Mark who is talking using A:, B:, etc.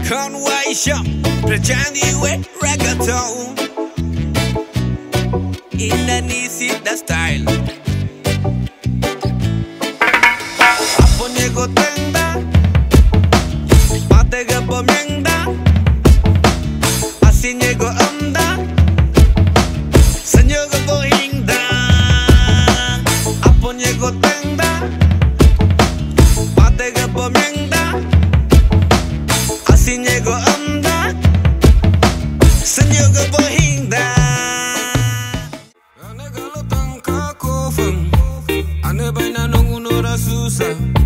A: Conway Shop berjanji we reggaeton Indonesia da style Apa nego tenda Mate ga pemienda Asing nego enda Senyo ga bohinda Apa nego tenda Mate ga pemienda Asing nego enda Senyo ga bohinda Ane galo tangka kofeng Ane baina nungu nora susah